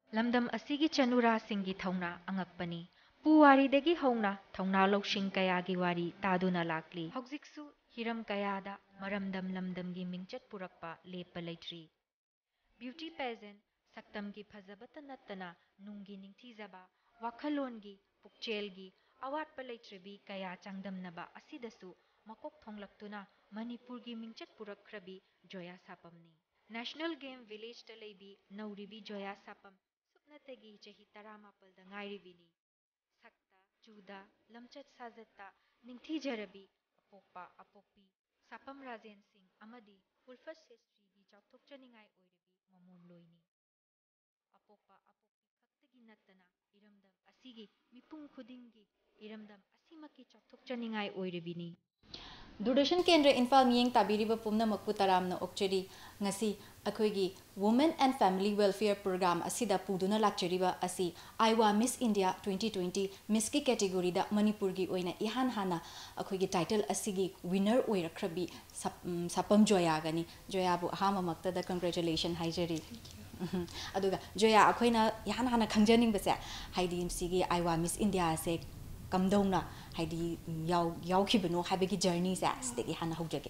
lamdam asigi chanura singi thauna angakpani puwari degi hauna thauna loksing kaya gi wari taduna lakli hojiksu hiram kayada maramdam lamdam gi mingchat purakpa lepa leitri beauty pageant saktam gi phajabata nattana nunggi ningthijaba wakhalongi pukchelgi awat palaitribi kaya changdamnaba asidasu makok thonglaktuna manipur gi mingchat purakkhrabi joya sapamni national game village talaibi nauribi joya sapam supnatagi chahi 18 da ngairibini sakta juda lamchat sajatta ningthijarabi apokpa apokpi sapam rajen singh amadi ulfat sestri gi chauthokchaningai oiribi mamom loini apokpa apokpi khaktagi nattana iramdam asigi mipum khudingi iramdam asimaki chauthokchaningai oiribini Doordarshan Kendra Imphal Miyeng Tabiriba Pumnamakpu Taramna Okcheri Ngasi Akoigi Women and Family Welfare Program Asida Puduna Lakcheriba Asi IAWA Miss India 2020 Miss ki category da Manipur gi oina ihan hana akoigi title asigi winner oirakrabi Sapam Joya gani Joya bu hama makta da congratulations haijeri aduga Joya akoina ihan hana khangjaning base haidi sigi IAWA Miss India se kamdongna haidi yaw khibano habegi journey sa stegi hana hojage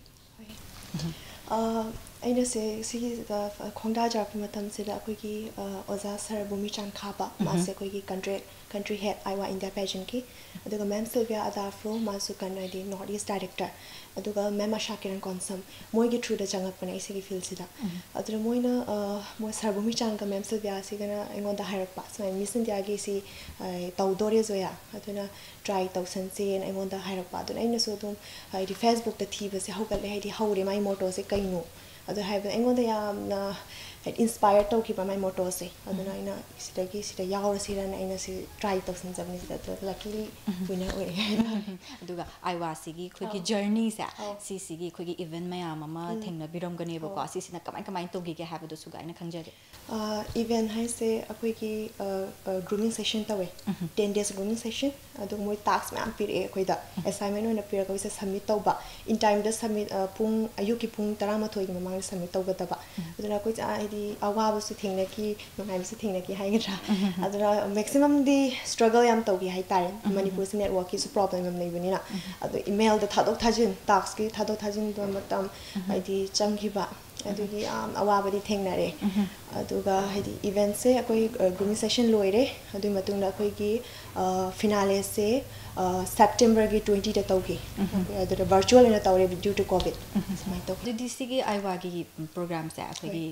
aina se sigi da khongda jar matam se da akoigi oza sar bumi chan khaba ma se akoigi country head IAWA India pageant ki aduga ma'am Sylvia Adafro ma su kanai di North East director aduga ma'am Ashakiran Konsam moi gi through da changapana isigi feel sida adura moina mo sar bumi chan ka ma'am Sylvia sigana engon da hire pass my Miss India gi si tawdore zoya aduna try tawsan se engon da hire pa aduna aina so dum di Facebook da thiba se hogale haidi haure mai motto se kaino adu haiba engon da yamna inspire tawkiba mai motto se aduna aina sidagi sida yaura sirana aina si try tawsan jabni sida to luckily winner oi aduga IAWA sigi khogi journey sa si sigi khogi event mayam ama thengna biram gane ba ko si sina kamai togi ge have do suga ina khangjare event hai se akoigi grooming session tawe 10 days grooming session adu moi task ma pir e khoida assignment ona pir ko se submit tawba in time da submit pung ayuki pung 13 gi mamang submit tawga taba aduna ko ja idi awabu su thengna ki nongai su thengna ki hai gra aduna maximum di struggle yam tawgi hai tare manipur se network ki su problem am nei bani na adu email da thadok thajin task ki thadok thajin do matam idi changhiba adugi awabadi thengnare aduga haidi event se akoi grooming session loire adu matungda akoi gi finale se September gi 20 da tawgi adu virtual ina tawre due to covid mai to didi sigi IAWA gi program sa akoi gi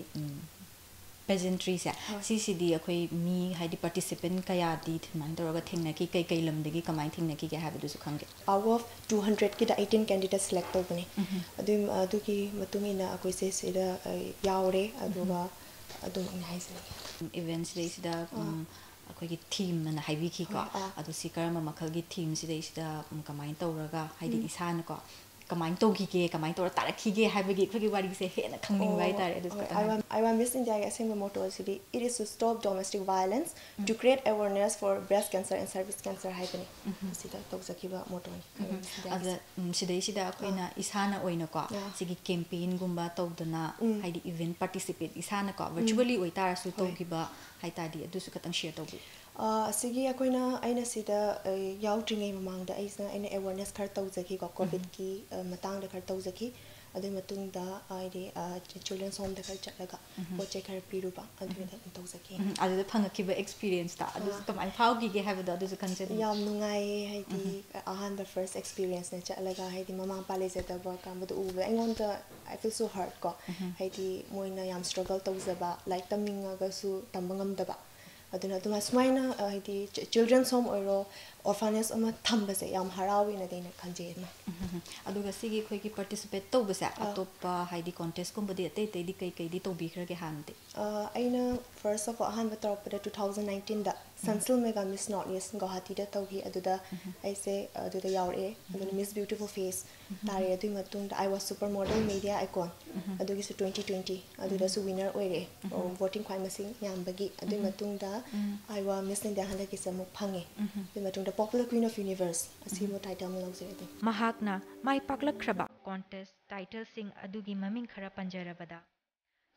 pageantry sa CCD akoi mi haidi participant kaya di man doroga thengna ki kai lamdegi kamai thengna ki ge have du su khange out of 200 ki da 18 candidates select tawbani adu ki matungina akoi se da yaure aduga adu haise events day sida akoigi theme na haibi ki ko adu sikarama makal gi theme sida sida kamai tawraga haidi isana ko kamai togi ge kamai tor tarakhi ge habegi khogi wari se hena khangning bai tare adu IAWA Miss India ga same motto city it is to stop domestic violence to create awareness for breast cancer and cervix cancer happening sida tawzakiba motto ada sidai sida akoina isana oina ko sigi campaign gumba tawdana haidi event participate isana ko virtually oitara su tawgiba haitadi adu su katang share tawbi sigi akoina aina sida yautringai mamangda aina awareness khar tawzaki ko covid ki matang da khar tawzaki adu matungda aide children's home da khar chalaga poche khar piruba adu da tawzaki adu da phangaki ba experience ta adu kamai phaugi ge have da adu su kanchen yam nungai haidi ahan the first experience na chalaga haidi mamang pale se da ba kam du uba engon da I feel so hurt ko haidi moina yam struggle tawzaba like taminga ga su tambangam da ba aduna tuma smaina haidi children's home oiro orphanage ama thambase yam harawi na deina khanje na aduga sigi khoi ki participate to basa atop haidi contest kum bodi ate te di kai di to bi khra ge hande aina first of all han batar pada 2019 da Sansil mega Miss Northeast Guwahati da tawgi aduda aise aduda yaure aduna Miss Beautiful Face tare adu matung da I was supermodel media icon adugi su 2020 aduda su winner oire voting khwai masing yambagi adu matung da IAWA Miss India handa ki samu phange adu matung da popular queen of universe asimo title mo lawjere mahakna mai paklakhraba contest title sing adugi maming khara panjarabada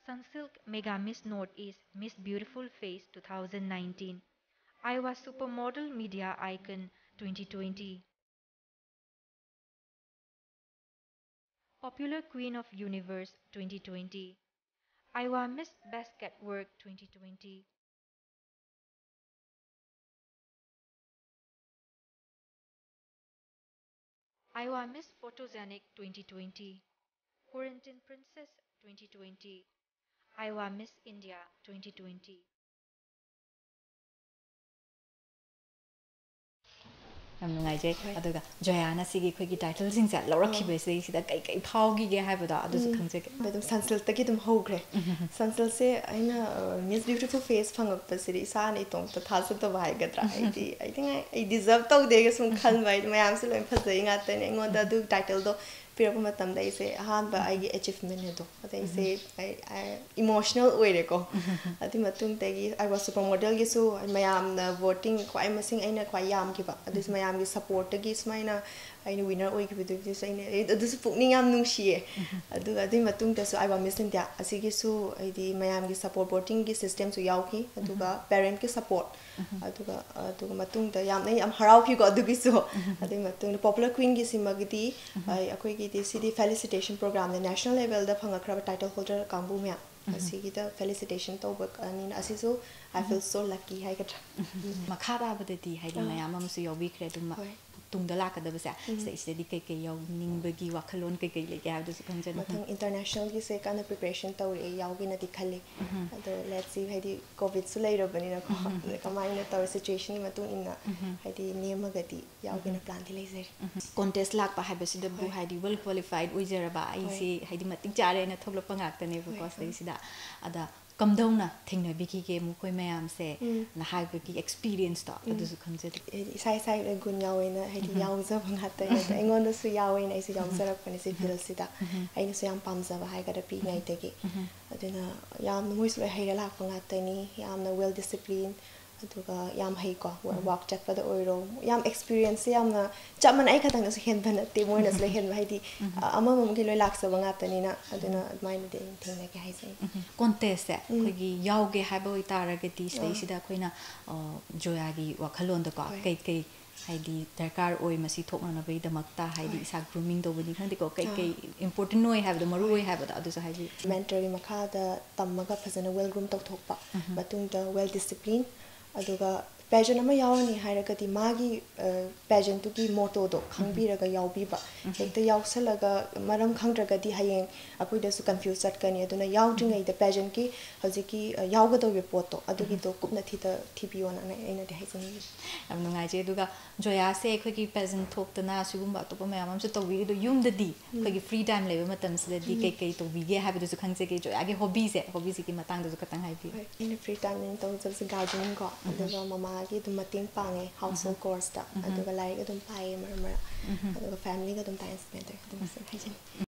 Sunsilk Mega Miss Northeast Miss Beautiful Face 2019, Iowa Supermodel Media Icon 2020, Popular Queen of Universe 2020, Iowa Miss Basket Work 2020, Iowa Miss Photogenic 2020, Quarantine Princess 2020, Iowa Miss India 2020. ꯌꯥꯝ ꯅꯨꯡꯉꯥꯏꯖꯩ ꯍꯣꯏ ꯑꯗꯨꯒ ꯖꯣꯌꯥꯅ ꯁꯤꯒꯤ ꯑꯩꯈꯣꯏꯒꯤ ꯇꯥꯏꯇꯜꯁꯤꯡꯁꯦ ꯂꯧꯔꯛꯈꯤꯕꯁꯤꯗ ꯀꯩ ꯐꯥꯎꯈꯤꯒꯦ ꯍꯥꯏꯕꯗꯣ ꯑꯗꯨꯁꯨ ꯈꯪꯖꯒꯦ ꯑꯗꯨꯝ ꯁꯟꯁꯤꯜꯛꯇꯒꯤ ꯑꯗꯨꯝ ꯍꯧꯈ꯭ꯔꯦ ꯁꯟꯁꯤꯜꯛꯁꯦ ꯑꯩꯅ ꯃꯤꯁ ꯕ꯭ꯌꯨꯇꯤꯐꯨꯜ ꯐꯦꯁ ꯐꯪꯉꯛꯄꯁꯤꯗꯤ ꯏꯁꯥꯅ ꯏꯇꯣꯝꯇ ꯊꯥꯖꯗꯕ ꯍꯥꯏꯒꯗ꯭ꯔꯥ ꯑꯩ ꯗꯤꯖꯔꯞ ꯇꯧꯗꯦꯒ ꯁꯨꯝ ꯈꯟꯕ ꯍꯥꯏꯗꯤ ꯃꯌꯥꯝꯁꯨ ꯂꯣꯏ ꯐꯖꯩ ꯉꯥꯛꯇꯅꯦ ꯑꯩꯉꯣꯟꯗ ꯑꯗꯨ ꯇꯥꯏꯇꯜꯗꯣ ꯄꯤꯔꯛꯄ ꯃꯇꯝꯗ ꯑꯩꯁꯦ ꯑꯍꯥꯟꯕ ꯑꯩꯒꯤ ꯑꯦꯆꯤꯞꯃꯦꯟ ꯑꯗꯣ ꯑꯗ ꯑꯩꯁꯦ ꯏꯃꯣꯁꯅꯦꯜ ꯑꯣꯏꯔꯦꯀꯣ ꯑꯗꯨꯒꯤ ꯃꯇꯨꯡꯗꯒꯤ ꯑꯥꯏ ꯋꯥꯁ ꯁꯨꯄꯔ ꯃꯣꯗꯦꯜꯒꯤꯁꯨ ꯃꯌꯥꯝꯅ ꯚꯣꯇꯤꯡ ꯈ꯭ꯋꯥꯏ ꯃꯁꯤꯡ ꯑꯩꯅ ꯈ꯭ꯋꯥꯏ ꯌꯥꯝꯈꯤꯕ ꯑꯗꯨꯁꯨ ꯃꯌꯥꯝꯒꯤ ꯁꯞꯄꯣꯔꯠꯇꯒꯤ ꯁꯨꯃꯥꯏꯅ ꯑꯩꯅ ꯋꯤꯅꯔ ꯑꯣꯏꯈꯤꯕꯗꯨꯒꯤꯁꯨ ꯑꯗꯨꯁꯨ ꯄꯨꯛꯅꯤꯡ ꯌꯥꯝ ꯅꯨꯡꯁꯤꯌꯦ ꯑꯗꯨꯒ ꯑꯗꯨꯒꯤ ꯃꯇꯨꯡꯗꯁꯨ ꯑꯥꯏ ꯋꯥ ꯃꯤꯁ ꯏꯟꯗꯤꯌꯥ ꯑꯁꯤꯒꯤꯁꯨ ꯍꯥꯏꯗꯤ ꯃꯌꯥꯝꯒꯤ ꯁꯞꯄꯣꯔꯠ ꯚꯣꯇꯤꯡꯒꯤ ꯁꯤꯁꯇꯦꯝꯁꯨ ꯌꯥꯎꯈꯤ ꯑꯗꯨꯒ ꯄꯦꯔꯦꯟꯠꯀꯤ ꯁꯞꯄꯣꯔꯠ ꯑꯗꯨꯒ ꯃꯇꯨꯡꯗ ꯌꯥꯝꯅ ꯌꯥꯝ ꯍꯔꯥꯎꯈꯤꯀꯣ ꯑꯗꯨꯒꯤꯁꯨ ꯑꯗꯨꯒꯤ ꯃꯇꯨꯡꯗ ꯄꯣꯄꯨꯂꯔ ꯀ꯭ꯋꯤꯟꯒꯤꯁꯤꯃꯒꯤꯗꯤ ꯑꯩꯈꯣꯏꯒꯤꯗꯤ ꯁꯤꯗꯤ ꯐꯦꯂꯤꯁꯤꯇꯦꯁꯟ ꯄ꯭ꯔꯣꯒ꯭ꯔꯥꯝꯅ ꯅꯦꯁꯅꯦꯜ ꯂꯦꯚꯦꯜꯗ ꯐꯪꯉꯛꯈ꯭ꯔꯕ ꯇꯥꯏꯇꯜ ꯍꯣꯜꯗꯔ ꯀꯥꯡꯕꯨ ꯃꯌꯥꯝ ꯑꯁꯤꯒꯤꯗ ꯐꯦꯂꯤꯁꯤꯇꯦꯁꯟ ꯇꯧꯕꯅꯤꯅ ꯑꯁꯤꯁꯨ ꯑꯥꯏ ꯐꯤꯜ ꯁꯣ ꯂꯛꯀꯤ ꯍꯥꯏꯒꯗ꯭ꯔꯥ ꯃꯈꯥ ꯇꯥꯕꯗꯗꯤ ꯍꯥꯏꯗꯤ ꯃꯌꯥꯝ ꯑꯃꯁꯨ ꯌꯥꯎꯕꯤꯈ꯭ꯔꯦ ꯑꯗꯨꯝ ꯍꯣꯏ ꯇꯨꯡꯗ ꯂꯥꯛꯀꯗꯕꯁꯦ ꯁꯤꯗꯩꯁꯤꯗꯗꯤ ꯀꯩꯀꯩ ꯌꯥꯎꯅꯤꯡꯕꯒꯤ ꯋꯥꯈꯜꯂꯣꯟ ꯀꯩꯀꯩ ꯂꯩꯒꯦ ꯍꯥꯏꯕꯗꯨꯁꯨ ꯈꯪꯖꯅꯤ ꯃꯊꯪ ꯏꯟꯇꯔꯅꯦꯁꯅꯦꯜꯒꯤꯁꯦ ꯀꯟꯅ ꯄ꯭ꯔꯤꯄꯦꯔꯦꯁꯟ ꯇꯧꯔꯛꯑꯦ ꯌꯥꯎꯒꯦꯅꯗꯤ ꯈꯜꯂꯤ ꯑꯗꯣ ꯂꯦꯠꯁꯤ ꯍꯥꯏꯗꯤ ꯀꯣꯚꯤꯗꯁꯨ ꯂꯩꯔꯕꯅꯤꯅꯀꯣ ꯀꯃꯥꯏꯅ ꯇꯧꯔ ꯁꯤꯆꯨꯋꯦꯁꯟꯒꯤ ꯃꯇꯨꯡ ꯏꯟꯅ ꯍꯥꯏꯗꯤ ꯅꯦꯝꯃꯒꯗꯤ ꯌꯥꯎꯒꯦꯅ ꯄ꯭ꯂꯥꯟꯗꯤ ꯂꯩꯖꯔꯤ ꯀꯣꯟꯇꯦꯁ ꯂꯥꯛꯄ ꯍꯥꯏꯕꯁꯤꯗꯕꯨ ꯍꯥꯏꯗꯤ ꯋꯦꯜ ꯀ꯭ꯋꯥꯂꯤꯐꯥꯏഡ് ꯑꯣꯏꯖꯔꯕ ꯑꯩꯁꯤ ꯍꯥꯏꯗꯤ ꯃꯇꯤꯛ ꯆꯥꯔꯦꯅ ꯊꯣꯛꯂꯛꯄ ꯉꯥꯛꯇꯅꯦꯕꯀꯣ ꯁꯤꯗꯩꯁꯤꯗ ꯑꯗ ꯀꯝꯗꯧꯅ ꯊꯦꯡꯅꯕꯤꯈꯤꯒꯦ ꯃꯈꯣꯏ ꯃꯌꯥꯝꯁꯦ ꯅꯍꯥꯛꯄꯒꯤ ꯑꯦꯛꯁꯄꯤꯔꯤꯌꯦꯟꯁꯇꯣ ꯑꯗꯨꯁꯨ ꯈꯪꯖꯗꯦ ꯍꯥꯏꯗꯤ ꯏꯁꯥ ꯒꯨꯟ ꯌꯥꯎꯋꯦꯅ ꯍꯥꯏꯗꯤ ꯌꯥꯎꯖꯕ ꯉꯥꯛꯇꯅꯦ ꯑꯗꯣ ꯑꯩꯉꯣꯟꯗꯁꯨ ꯌꯥꯎꯋꯦꯅ ꯑꯩꯁꯨ ꯌꯥꯎꯖꯔꯛꯄꯅꯦ ꯁꯤ ꯐꯤꯜꯁꯤꯗ ꯑꯩꯅꯁꯨ ꯌꯥꯝ ꯄꯥꯝꯖꯕ ꯍꯥꯏꯒꯗ꯭ꯔꯥ ꯄꯤꯛꯏꯉꯩꯗꯒꯤ ꯑꯗꯨꯅ ꯌꯥꯝꯅ ꯃꯣꯏꯁꯨ ꯂꯣꯏ ꯍꯩꯔ ꯂꯥꯛꯄ ꯉꯥꯛꯇꯅꯤ ꯌꯥꯝꯅ ꯋꯦꯜ ꯗꯤꯁꯤꯄ꯭ꯂꯤꯟ ꯑꯗꯨꯒ ꯌꯥꯝ ꯍꯩꯀꯣ ꯋꯥꯛ ꯆꯠꯄꯗ ꯑꯣꯏꯔꯣ ꯌꯥꯝ ꯑꯦꯛꯁꯄꯤꯔꯤꯌꯦꯟꯁꯁꯦ ꯌꯥꯝꯅ ꯆꯞ ꯃꯥꯟꯅ ꯑꯩ ꯈꯛꯇꯪꯅꯁꯨ ꯍꯦꯟꯕ ꯅꯠꯇꯦ ꯃꯣꯏꯅꯁꯨ ꯂꯣꯏ ꯍꯦꯟꯕ ꯍꯥꯏꯗꯤ ꯑꯃꯃꯝꯒꯤ ꯂꯣꯏ ꯂꯥꯛꯆꯕ ꯉꯥꯛꯇꯅꯤꯅ ꯑꯗꯨꯅ ꯑꯗꯨꯃꯥꯏꯅꯗꯤ ꯑꯩ ꯊꯦꯡꯅꯒꯦ ꯍꯥꯏꯖꯩ ꯀꯣꯟꯇꯦꯁꯁꯦ ꯑꯩꯈꯣꯏꯒꯤ ꯌꯥꯎꯒꯦ ꯍꯥꯏꯕ ꯑꯣꯏꯇꯥꯔꯒꯗꯤ ꯁꯤꯗꯩꯁꯤꯗ ꯑꯩꯈꯣꯏꯅ ꯖꯣꯌꯥꯒꯤ ꯋꯥꯈꯜꯂꯣꯟꯗꯀꯣ ꯀꯩꯀꯩ ꯍꯥꯏꯗꯤ ꯗꯔꯀꯥꯔ ꯑꯣꯏ ꯃꯁꯤ ꯊꯣꯛꯅꯅꯕꯒꯤꯗꯃꯛꯇ ꯍꯥꯏꯗꯤ ꯏꯁꯥ ꯒ꯭ꯔꯨꯃꯤꯡ ꯇꯧꯕꯅꯤ ꯈꯪꯗꯦꯀꯣ ꯀꯩꯀꯩ ꯏꯝꯄꯣꯔꯇꯦꯟ ꯑꯣꯏ ꯍꯥꯏꯕꯗꯣ ꯃꯔꯨ ꯑꯣꯏ ꯍꯥꯏꯕꯗꯣ ꯑꯗꯨꯁꯨ ꯍꯥꯏꯕꯤꯌꯨ ꯃꯦꯟꯇꯔꯒꯤ ꯃꯈꯥꯗ ꯇꯝꯃꯒ ꯐꯖꯅ ꯋꯦꯜ ꯒ꯭ꯔꯨꯝ ꯇꯧꯊꯣꯛꯄ ꯃꯇꯨꯡꯗ ꯋꯦꯜ ꯗꯤꯁꯤꯄ꯭ꯂꯤꯟ ꯑꯗꯨꯒ ꯄꯦꯖꯦꯟ ꯑꯃ ꯌꯥꯎꯔꯅꯤ ꯍꯥꯏꯔꯒꯗꯤ ꯃꯥꯒꯤ ꯄꯦꯖꯦꯟꯇꯨꯒꯤ ꯃꯣꯇꯣꯗꯣ ꯈꯪꯕꯤꯔꯒ ꯌꯥꯎꯕꯤꯕ ꯍꯦꯛꯇ ꯌꯥꯎꯁꯜꯂꯒ ꯃꯔꯝ ꯈꯪꯗ꯭ꯔꯒꯗꯤ ꯍꯌꯦꯡ ꯑꯩꯈꯣꯏꯗꯁꯨ ꯀꯟꯐ꯭ꯌꯨꯁ ꯆꯠꯀꯅꯤ ꯑꯗꯨꯅ ꯌꯥꯎꯗ꯭ꯔꯤꯉꯩꯗ ꯄꯦꯖꯦꯟꯒꯤ ꯍꯧꯖꯤꯛꯀꯤ ꯌꯥꯎꯒꯗꯧꯔꯤꯕ ꯄꯣꯠꯇꯣ ꯑꯗꯨꯒꯤꯗꯣ ꯀꯨꯞꯅ ꯊꯤꯕꯤꯌꯣꯅ ꯑꯩꯅꯗꯤ ꯍꯥꯏꯖꯅꯤꯡꯉꯤ ꯌꯥꯝ ꯅꯨꯡꯉꯥꯏꯖꯩ ꯑꯗꯨꯒ ꯖꯣꯌꯥꯁꯦ ꯑꯩꯈꯣꯏꯒꯤ ꯄꯦꯖꯦꯟ ꯊꯣꯛꯇꯅ ꯁꯤꯒꯨꯝꯕ ꯑꯇꯣꯞꯄ ꯃꯌꯥꯝ ꯑꯃꯁꯨ ꯇꯧꯕꯤꯔꯤ ꯑꯗꯣ ꯌꯨꯝꯗꯗꯤ ꯑꯩꯈꯣꯏꯒꯤ ꯐ꯭ꯔꯤ ꯇꯥꯏꯝ ꯂꯩꯕ ꯃꯇꯝꯁꯤꯗꯗꯤ ꯀꯩꯀꯩ ꯇꯧꯕꯤꯒꯦ ꯍꯥꯏꯕꯗꯨꯁꯨ ꯈꯪꯖꯒꯦ ꯖꯣꯌꯥꯒꯤ ꯍꯣꯕꯤꯁꯤꯒꯤ ꯃꯇꯥꯡꯗꯁꯨ ꯈꯤꯇꯪ ꯍꯥꯏꯕꯤꯌꯨ ꯑꯩꯅ ꯐ꯭ꯔꯤ ꯇꯥꯏꯝ ꯑꯩꯅ ꯇꯧꯖꯕꯁꯦ ꯒꯥꯔꯗꯦꯅꯤꯡ ꯀꯣ ꯑꯗꯨꯒ ꯃꯃꯥꯒꯤ ꯑꯗꯨꯝ ꯃꯇꯦꯡ ꯄꯥꯡꯉꯦ ꯍꯥꯎꯁ ꯍꯣꯜ ꯀꯣꯔꯁꯇ ꯑꯗꯨꯒ ꯂꯥꯏꯔꯤꯛ ꯑꯗꯨꯝ ꯄꯥꯏꯌꯦ ꯃꯔꯛ ꯃꯔꯛ ꯑꯗꯨꯒ ꯐꯦꯃꯤꯂꯤꯒ ꯑꯗꯨꯝ ꯇꯥꯏꯝ ꯁ꯭ꯄꯦꯟ ꯇꯧꯋꯦ ꯑꯗꯨꯝ ꯍꯥꯏꯖꯅꯤꯡꯉꯤ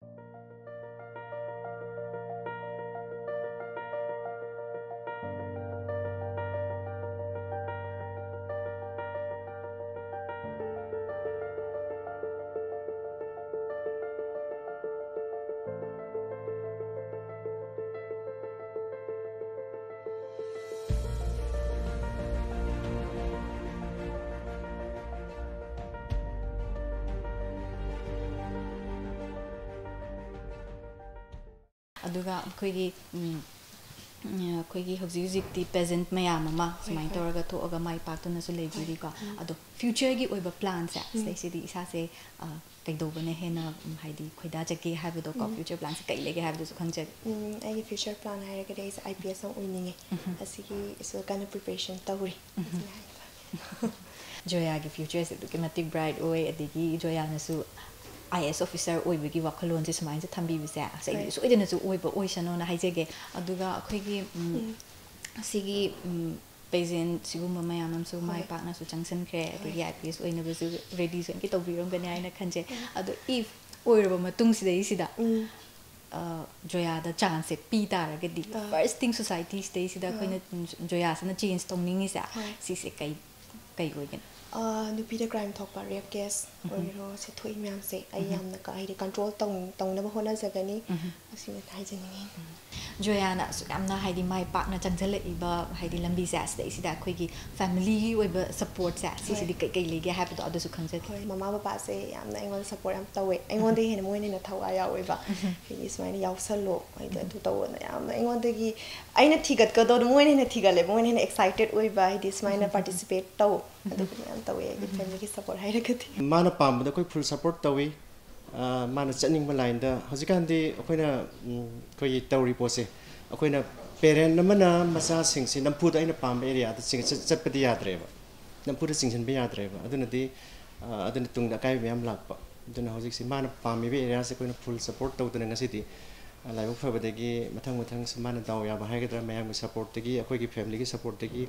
ꯑꯗꯨꯒ ꯑꯩꯈꯣꯏꯒꯤ ꯍꯧꯖꯤꯛ ꯍꯧꯖꯤꯛꯇꯤ ꯄꯦꯖꯦꯟꯠ ꯃꯌꯥꯝ ꯑꯃ ꯁꯨꯃꯥꯏꯅ ꯇꯧꯔꯒ ꯊꯣꯛꯑꯒ ꯃꯥꯏ ꯄꯥꯛꯇꯨꯅꯁꯨ ꯂꯩꯕꯤꯔꯤꯀꯣ ꯑꯗꯣ ꯐ꯭ꯌꯨꯆꯔꯒꯤ ꯑꯣꯏꯕ ꯄ꯭ꯂꯥꯟꯁꯦ ꯁꯤꯗꯩꯁꯤꯗꯤ ꯏꯁꯥꯁꯦ ꯀꯩꯗꯧꯕꯅ ꯍꯦꯟꯅ ꯍꯥꯏꯗꯤ ꯈꯣꯏꯗꯥꯖꯒꯦ ꯍꯥꯏꯕꯗꯣꯀꯣ ꯐ꯭ꯌꯨꯆꯔ ꯄ꯭ꯂꯥꯟꯁꯦ ꯀꯩ ꯂꯩꯒꯦ ꯍꯥꯏꯕꯗꯨꯁꯨ ꯈꯪꯖꯒꯦ ꯑꯩꯒꯤ ꯐ꯭ꯌꯨꯆꯔ ꯄ꯭ꯂꯥꯟ ꯍꯥꯏꯔꯒꯗꯤ ꯑꯩꯁꯦ IPS ꯑꯃ ꯑꯣꯏꯅꯤꯡꯉꯦ ꯑꯁꯤꯒꯤꯁꯨ ꯀꯟꯅ ꯄ꯭ꯔꯤꯄꯦꯔꯦꯁꯟ ꯇꯧꯔꯤ ꯖꯣꯌꯥꯒꯤ ꯐ꯭ꯌꯨꯆꯔꯁꯦ ꯑꯗꯨꯛꯀꯤ ꯃꯇꯤꯛ ꯕ꯭ꯔꯥꯏꯠ ꯑꯣꯏ ꯑꯗꯒꯤ ꯖꯣꯌꯥꯅꯁꯨ IAS ꯑꯣꯐꯤꯁꯔ ꯑꯣꯏꯕꯒꯤ ꯋꯥꯈꯜꯂꯣꯟꯁꯦ ꯁꯨꯃꯥꯏꯅ ꯊꯝꯕꯤꯕꯁꯦ ꯑꯩ ꯁꯣꯏꯗꯅꯁꯨ ꯑꯣꯏꯕ ꯑꯣꯏꯁꯅꯣꯅ ꯍꯥꯏꯖꯒꯦ ꯑꯗꯨꯒ ꯑꯩꯈꯣꯏꯒꯤ ꯑꯁꯤꯒꯤ ꯄꯦꯖꯦꯟ ꯁꯤꯒꯨꯝꯕ ꯃꯌꯥꯝ ꯑꯃꯁꯨ ꯃꯥꯏ ꯄꯥꯛꯅꯁꯨ ꯆꯪꯁꯤꯟꯈ꯭ꯔꯦ ꯑꯗꯒꯤ IPS ꯑꯣꯏꯅꯕꯁꯨ ꯔꯦꯗꯤ ꯁꯣꯏꯅꯀꯤ ꯇꯧꯕꯤꯔꯝꯒꯅꯤ ꯍꯥꯏꯅ ꯈꯟꯖꯩ ꯑꯗꯣ ꯏꯐ ꯑꯣꯏꯔꯕ ꯃꯇꯨꯡꯁꯤꯗꯩꯁꯤꯗ ꯖꯣꯌꯥꯗ ꯆꯥꯟꯁꯁꯦ ꯄꯤ ꯇꯥꯔꯒꯗꯤ ꯐꯥꯔꯁ ꯊꯤꯡ ꯁꯣꯁꯥꯏꯇꯤꯁꯤꯗꯩꯁꯤꯗ ꯑꯩꯈꯣꯏꯅ ꯖꯣꯌꯥꯁꯤꯅ ꯆꯦꯟꯖ ꯇꯧꯅꯤꯡꯉꯤꯁꯦ ꯁꯤꯁꯦ ꯀꯩ ꯑꯣꯏꯒꯅꯤ ꯅꯨꯄꯤꯗ ꯀ꯭ꯔꯥꯏꯝ ꯊꯣꯛꯄ ꯔꯦꯞ ꯀꯦꯁ ꯑꯣꯏꯔꯣ ꯁꯤ ꯊꯣꯛꯏ ꯃꯌꯥꯝꯁꯦ ꯑꯩ ꯌꯥꯝꯅ ꯍꯥꯏꯗꯤ ꯀꯟꯇ꯭ꯔꯣꯜ ꯇꯧꯅꯕ ꯍꯣꯠꯅꯖꯒꯅꯤ ꯑꯁꯤꯃ ꯍꯥꯏꯖꯅꯤꯡꯉꯤ Joya na so yamna haidi mai partner changjala iba haidi lambi sa sta sida khoi gi family oiba support sa si kai kai lege ha to adu su khangja hoi mama papa se yamna aingon support am tawe aingon de hen moine na thawa ya oiba hi ismaina yausalo ai da tu taw na yamna aingon de gi aina thigat ka do moine na thigale moine na excited oiba hi ismaina participate taw adu am tawe gi family gi support hai rakati mana pam da koi full support tawi mana chaning ma line da hojikan di akoina koi tawri pose akoina parent namana masa sing si nampu da ina pam area da sing chat padi yadreba nampu da sing sin be yadreba aduna di aduna tung da kai myam lakpa aduna hojik si mana pam be area se koina full support taw da ngasi di lai fa ba gi mathang mathang samana daw ya ba hai ga mayam support gi akoi gi family gi support gi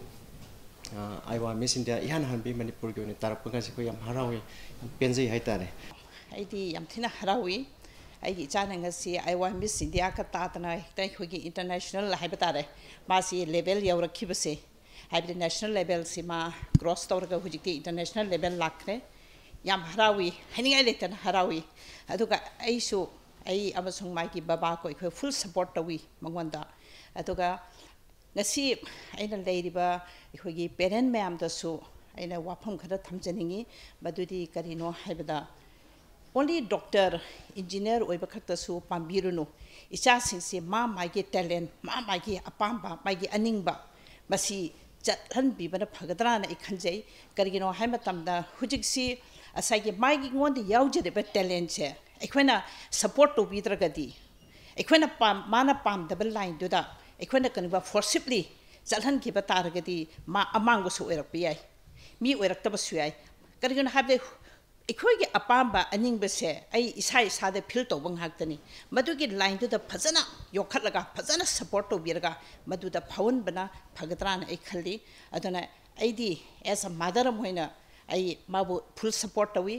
IAWA Miss India ihan han bi Manipur gi ne tarap ka se ko yam harawi penjai hai tare aidi yam thina harawi ai chana ngasi IAWA Miss India ka tatana tai khogi international haibata ma si level yaw rakhibase haibde national level si ma cross tawra hujikti international level lakre yam harawi haninga letan harawi aduga aisu ai amasung mai ki baba ko khoi full support tawi mangwanda aduga ngasi aina leiriba khogi parent mayam da su aina wafam khara thamjaningi badudi karino haibada only doctor engineer oiba khakta su pambirunu icha singse ma magi talent ma magi apamba magi aningba basi chathan bibana phagadra na ikhanjai karigino haima tamda hujiksi asagi magi ngonde yaujade ba talent che ekhona support to bidragadi ekhona mana pam double line duda ekhona kaniba forcibly chathan ki ba taragadi ma amango su erak pi ai mi erak ta basu ai karigino habe ekhoi apamba aning bese ai isai sade feel to bang haktani madu ki line to the phajana yokhat laga phajana support to birga madu da phawun bana phagatra na ai khalli adana ai di as a mother moina ai mabu full support to wi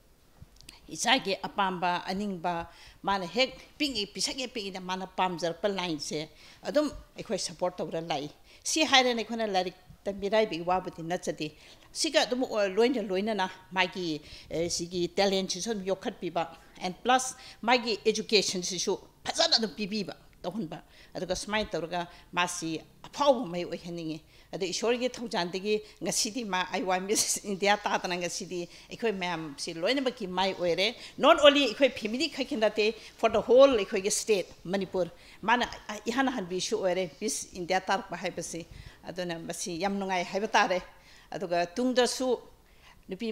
isai ge apamba aning ba mana hek pingi pisage pingi da mana pamjar pa line se adum ekhoi support to ra lai si haire ne khona larik tambirai bi wabati nachati siga dum loina na magi sigi talent so yokhat piba and plus magi education sisu phajana dum pibiba tohunba aduga smai tawga masi aphaw mai oihaningi adu ishorgi thaujan ngasidi ma IAWA Miss India ta tana ngasidi ekhoi ma'am si loina ba ki mai oire not only ekhoi family khakindate for the whole ekhoi state Manipur mana ihana han bi shu oire Miss India tar ba haibasi aduna basi yam nungai haibatare aduga tungda su nupi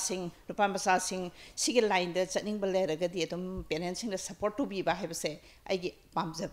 masa sing sigil line da chaning balera gadi atum parents sing support to bi ba haibase aigi pamjab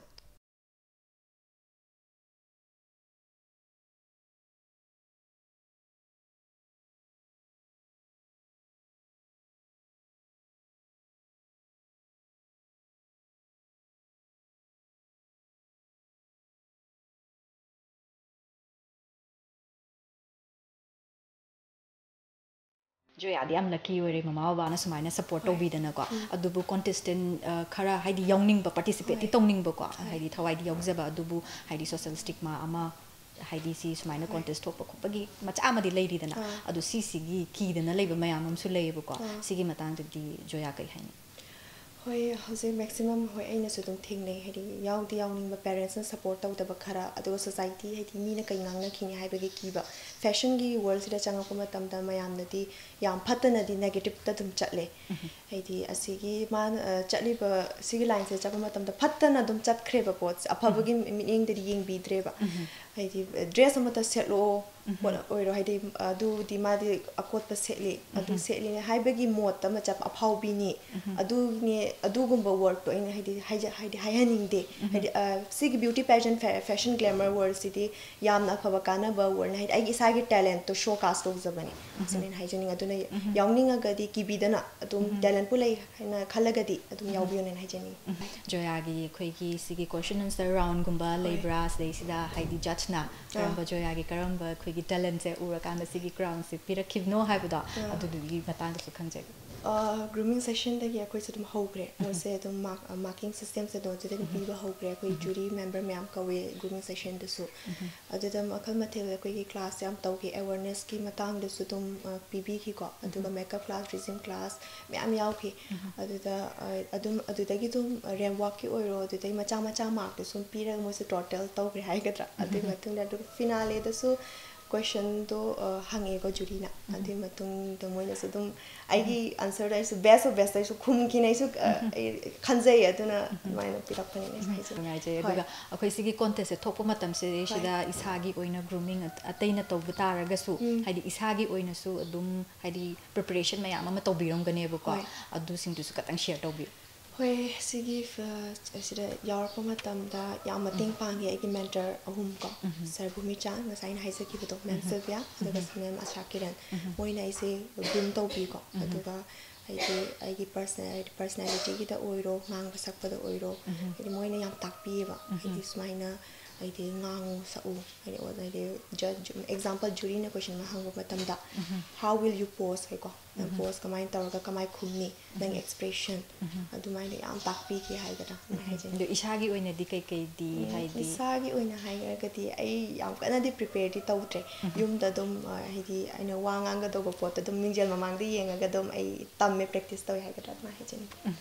Joya di am lucky ore mama baba na sumaina support to bidana ko adubu contestant khara haidi yawning ba participate tongning ba ko haidi thawai di yawjaba adubu haidi social stigma ama haidi si sumaina contest thok ko bagi macha amadi leiri dana adu si gi ki dana leiba mayam am su leiba ko sigi matang di Joya kai haini hoi hose maximum hoi aina su dum thing nei hedi yaudi yawning ba parents na support taw da khara adu society hedi mi na kai ngang na khini hai ba gi ki ba fashion gi world sida changa ko matam da mayam na di yam phatana di negative ta dum chatle hedi asigi man chatli ba sigi line se chapa matam da phatana dum chat khre ba pot apha gi meaning da ying bi dre ba hedi dress amata set lo oiro hedi adu di ma di akot pa setli adu setli ne hai ba gi mot ta ma chap aphau bi ni adu ne adu gumba work to ina hedi hayaning de hedi sig beauty pageant fashion glamour world city yam na phaba kana ba world hedi ai isa gi talent to showcase to zabani sinin haijening adu ne yawning aga di ki bidana adum talent pulai haina khalagadi adum yawbion ne haijening Joya gi khoi gi sigi question answer round gumba lebra sei sida haidi judge na karamba Joya gi karamba khoi gi talent se ura kana sigi crown se pira khibno haibada adu gi matang su khanje grooming session dagi akoi se dum hogre mose dum marking system se do je dum piba hogre akoi jury member myam ka we grooming session de su adada makal mathel akoi ki class yam taw ki awareness ki matang de su dum pb ki ko aduga makeup class resume class myam yaw ki adada adudagi dum rem walk ki oiro adudai macha mark de sum pira mose total taw gre hai gadra adu matung da finale de su question to hange ko jury na adi matung to moina su dum aigi answer da su best su khum ki nei su khanjai aduna maina pirak pani nei hai ngai je aduga akhoi sigi contest se thokpa matam se sida isagi oina grooming ataina to butara ga su haidi isagi oina su adum haidi preparation mayam ama to birom gane bu ko adu sing tu su katang share to bi hoi sigi sida yar pa matam da yam mating pangi aigi mentor ahum ko sir bhumi chan ngasai na haisa ki to mem sylvia aduga mem ashakiran moina ise groom to bi ko aduga aigi personality ki da oiro ngang basak pa da oiro moina yam tak pi ba aigi smaina aigi ngangu sa u aigi judge example jury na question ma hangba matam da how will you pose ko pose kamai tawga kamai khumni nang expression adumai ne yam takpi ki hai da hai je do isagi oina di kai di hai di isagi oina hai ga di ai yam kana di prepare di tawtre yum da dum hai di aina wangang ga do go pot dum mingjel mamang di yenga ga dum ai tamme practice taw hai ga ma hai je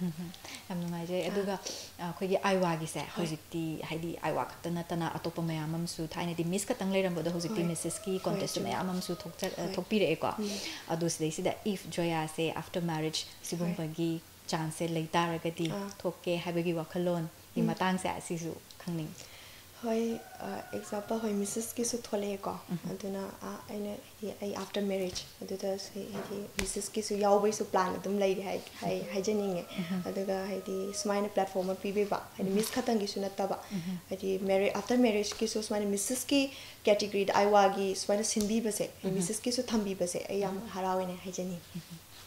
yam ngai je aduga khoi gi aiwa gi se hojikti hai di aiwa katana tana atopa mayam am su thaina di miss katang leiram bodo hojikti mrs ki contest mayam am su thokpi re ko adu sidai sida if Joya say after marriage sigumbagi chance later gadi thokke habagi wakhalon di matang sa sisu khangning hoi example hoi mrs ki su thole ko aduna aina ai after marriage aduda se mrs ki su yaw bai su plan dum lai hai janing aduga hai di smile platform pi be ba hai miss khatang gi su natta ba hai marriage after marriage ki su smile mrs ki category da aiwa gi smile sinbi ba se mrs ki su thambi ba se ai yam harawine hai janing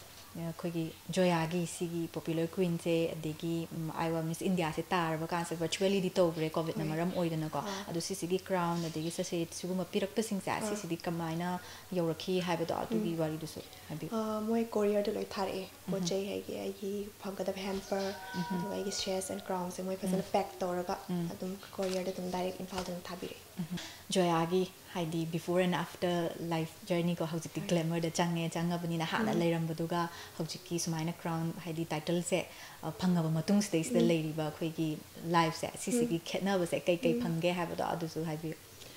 khoi Joya gi sigi popular queen se adegi IAWA Miss India se tar ba kan se virtually di to bre covid na maram oidana ko adu sigi crown adegi se suguma pirak pa sing sa sigi kamaina yorakhi haiba do adu gi wari du su habi moi courier de loi thare po chei ai gi phangada hamper adu ai gi shares and crowns se moi phasana pack toraga adum courier de dum direct Imphal dum thabire Joya gi haidi before and after life journey ko hojikti glamour da changabani na hana leiram baduga hojikki sumaina crown haidi title se phangaba matung stage da leiriba khoi gi life se sisigi khetna ba se kai phange ha ba da adu su haibi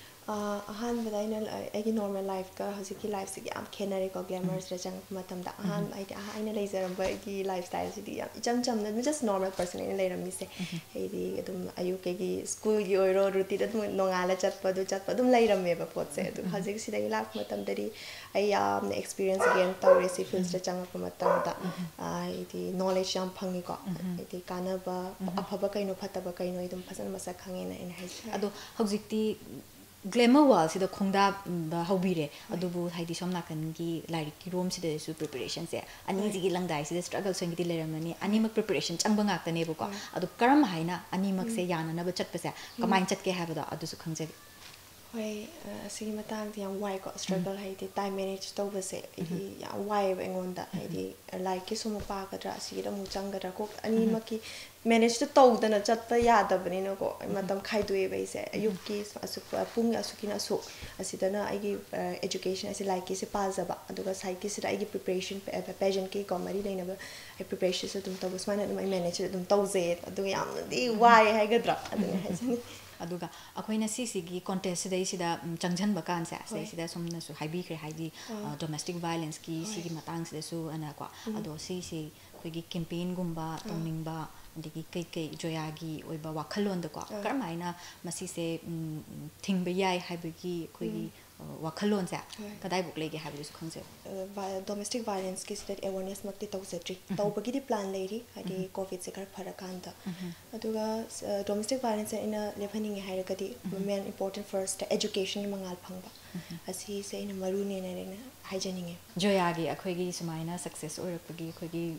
ahan badaina ai normal life ka hojiki life se yam khenare ko glamours ra chang matam da ahan aina leizaram ba gi lifestyle si di cham na just normal person ina leiram mi se ai di adum ayu ke gi school gi oiro routine dum nongala chatpa dum leiram me ba pot se adu hojik si dai life matam dari ai yam experience again tawre si fields ra chang pa matam da ai di knowledge yam phangi ko ai di kana ba aphaba kaino phataba kaino idum phasana masa khange na ina hai ado hojikti glamour wall sida khongda ba hobire adubu haidi somna kan gi like ki room sida su preparation se ani ji gi langdai sida struggle so ngi leramani ani mak preparation changba nga ta ne bu ko adu karam haina ani mak se yana na ba chat pa se kamain chat ke ha ba da adu su khangje hoi sigi matang yam wai ko struggle hai di time manage to ba se ya wai ba ngon da hai di like ki sumu pa ka tra sigi da mu chang ga ko ani maki manage to da na chat pa ya da bani no ko matam khai duwe ba se ayuk ki asu pung asu ki na su asida na ai gi education asi like ki se pa za ba aduga sai ki se ai gi preparation pageant ki ko mari dai na ba preparation se dum to ba smana dum ai manage dum to ze aduga yam di wai hai ga dra aduga hai jani aduga akoina sigi contest dai sida changjan ba kan sa sida somna su haibi kre haidi domestic violence ki sigi matang sida su ana ko ado si khoi gi campaign gumba tongning ba digi kai Joya gi oiba wakhalon da ko karmaina masi se thingba yai haibagi khoi gi wakhalon sa kadai buk lege habi su khangse domestic violence ki state awareness makti tawsetri tawbagi di plan leiri hadi covid se kar pharakanda aduga domestic violence ina lepaning hairagadi main important first education mangal phangba asi se ina marune ne haijaninge Joya gi akhoi gi sumaina success oirapagi akhoi gi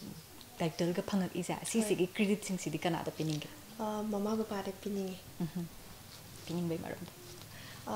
title ga phangak isa si credit sing si di kana da pining mama baba da pining pining bai maram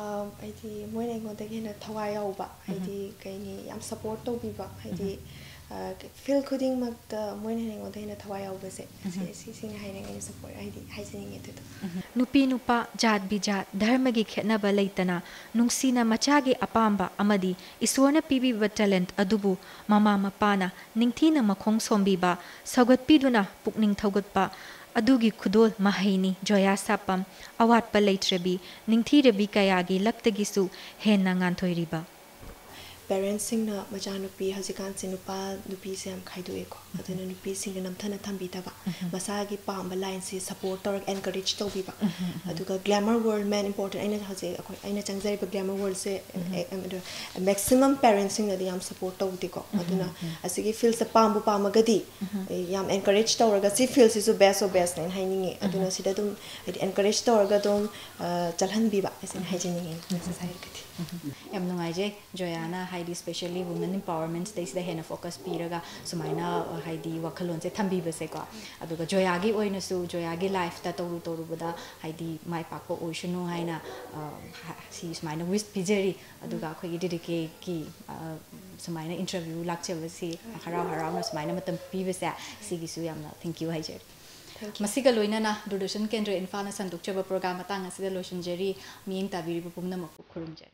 aidi moina ngon da gena thawai yaw ba aidi kaini yam support to bi ba aidi feel khuding mak moin hang ngod hena thawai yaw base si haining any support haining it nupi nupa jat bijat dharma gi khetnaba leitana nungsina machagi apamba amadi isorna pibi talent adubu mama mapana ningthina makhong sombiba sagatpiduna pukning thogatpa adugi khudol mahaini Joya Sapam awat pa leitrebi ningthi rebi kayagi laktagisu henna nganthoi parents sing na majanupi hazikan sinupa nupi se am khaidu eko aduna nupi sing nam thana thambi ta ba masagi pamba line se support or encourage to bi ba aduga glamour world man important aina haje aina changjari ba glamour world se maximum parents sing na yam support to di ko aduna asigi feel se pambu pamagadi yam encourage to ga si feel si so best nain hainingi aduna sida dum encourage to ga dum chalhan bi ba asin haijiningi necessary kati yam nungai je Joyana haidi especially women empowerment days the hen focus piraga sumaina haidi wakhalon se thambi base ko aduga Joyagi oina su Joyagi life ta toru bada haidi mai pakpo oishunu haina si sumaina wish pijeri aduga khoi dedicate ki sumaina interview lakche basi harau na sumaina matam pi base sigi su yamna thank you hajer masiga loinana Doordarshan kendra Imphal na sandukchaba program atang asida lotion jeri miyeng tabiri pumna makku khurumjeri